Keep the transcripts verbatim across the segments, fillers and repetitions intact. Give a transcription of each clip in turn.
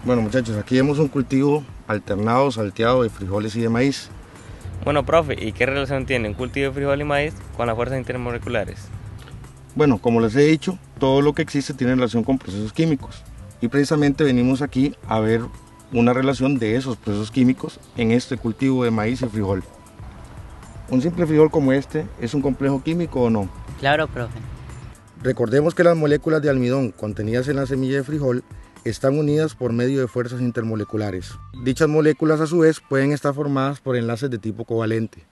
Bueno muchachos, aquí vemos un cultivo alternado, salteado de frijoles y de maíz. Bueno, profe, ¿y qué relación tiene un cultivo de frijol y maíz con las fuerzas intermoleculares? Bueno, como les he dicho, todo lo que existe tiene relación con procesos químicos. Y precisamente venimos aquí a ver una relación de esos procesos químicos en este cultivo de maíz y frijol. ¿Un simple frijol como este es un complejo químico o no? Claro, profe. Recordemos que las moléculas de almidón contenidas en la semilla de frijol están unidas por medio de fuerzas intermoleculares. Dichas moléculas a su vez pueden estar formadas por enlaces de tipo covalente.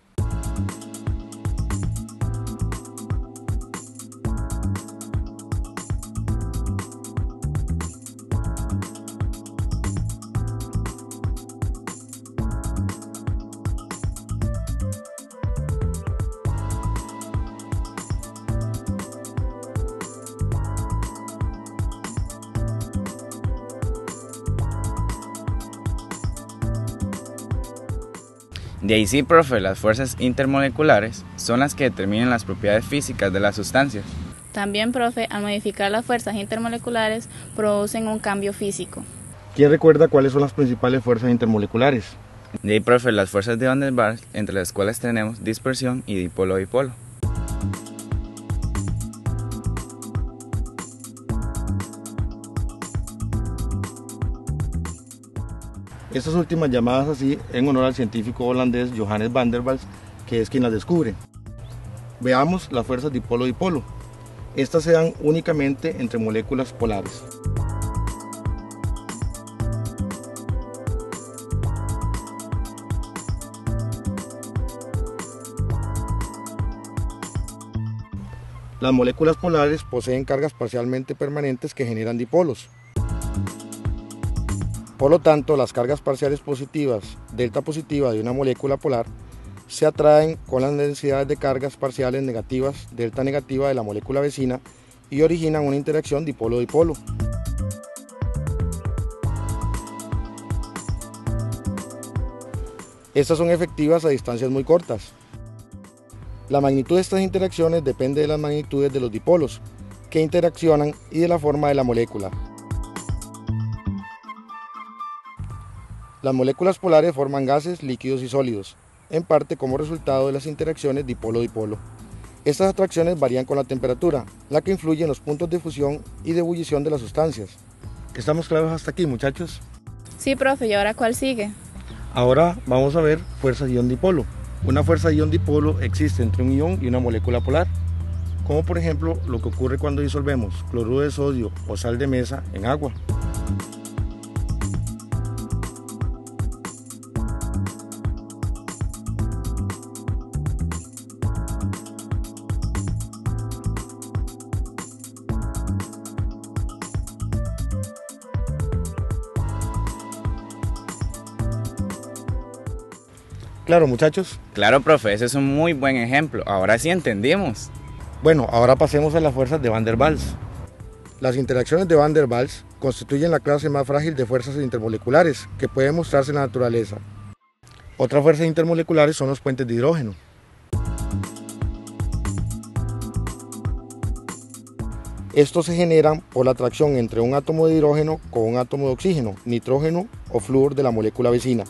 De ahí sí, profe, las fuerzas intermoleculares son las que determinan las propiedades físicas de las sustancias. También, profe, al modificar las fuerzas intermoleculares producen un cambio físico. ¿Quién recuerda cuáles son las principales fuerzas intermoleculares? De ahí, profe, las fuerzas de Van der Waals, entre las cuales tenemos dispersión y dipolo-dipolo. Estas últimas llamadas así en honor al científico holandés Johannes Van der Waals, que es quien las descubre. Veamos las fuerzas dipolo-dipolo. Estas se dan únicamente entre moléculas polares. Las moléculas polares poseen cargas parcialmente permanentes que generan dipolos. Por lo tanto, las cargas parciales positivas, delta positiva de una molécula polar, se atraen con las densidades de cargas parciales negativas, delta negativa de la molécula vecina y originan una interacción dipolo-dipolo. Estas son efectivas a distancias muy cortas. La magnitud de estas interacciones depende de las magnitudes de los dipolos que interaccionan y de la forma de la molécula. Las moléculas polares forman gases, líquidos y sólidos, en parte como resultado de las interacciones dipolo-dipolo. Estas atracciones varían con la temperatura, la que influye en los puntos de fusión y de ebullición de las sustancias. ¿Estamos claros hasta aquí, muchachos? Sí, profe, ¿y ahora cuál sigue? Ahora vamos a ver fuerzas ion-dipolo. Una fuerza ion-dipolo existe entre un ion y una molécula polar, como por ejemplo lo que ocurre cuando disolvemos cloruro de sodio o sal de mesa en agua. Claro, muchachos. Claro, profe, ese es un muy buen ejemplo. Ahora sí entendimos. Bueno, ahora pasemos a las fuerzas de Van der Waals. Las interacciones de Van der Waals constituyen la clase más frágil de fuerzas intermoleculares que puede mostrarse en la naturaleza. Otras fuerzas intermoleculares son los puentes de hidrógeno. Estos se generan por la atracción entre un átomo de hidrógeno con un átomo de oxígeno, nitrógeno o flúor de la molécula vecina.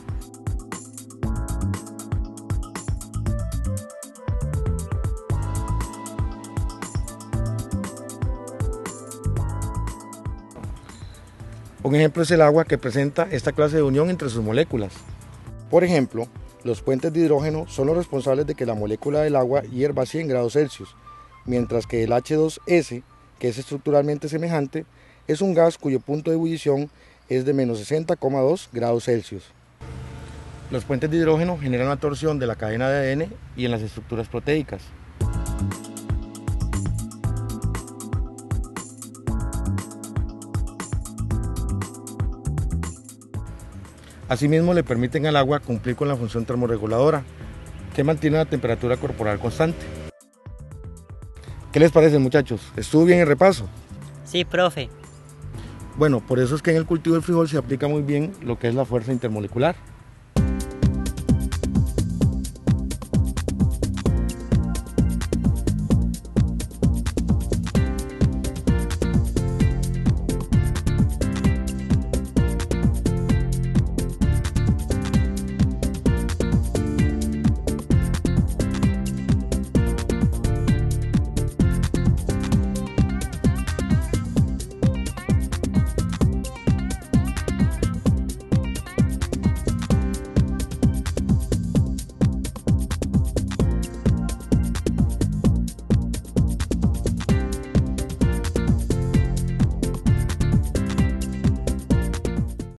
Un ejemplo es el agua, que presenta esta clase de unión entre sus moléculas. Por ejemplo, los puentes de hidrógeno son los responsables de que la molécula del agua hierva a cien grados Celsius, mientras que el hache dos ese, que es estructuralmente semejante, es un gas cuyo punto de ebullición es de menos sesenta coma dos grados Celsius. Los puentes de hidrógeno generan la torsión de la cadena de A D N y en las estructuras proteicas. Asimismo, le permiten al agua cumplir con la función termorreguladora, que mantiene la temperatura corporal constante. ¿Qué les parece, muchachos? ¿Estuvo bien el repaso? Sí, profe. Bueno, por eso es que en el cultivo del frijol se aplica muy bien lo que es la fuerza intermolecular.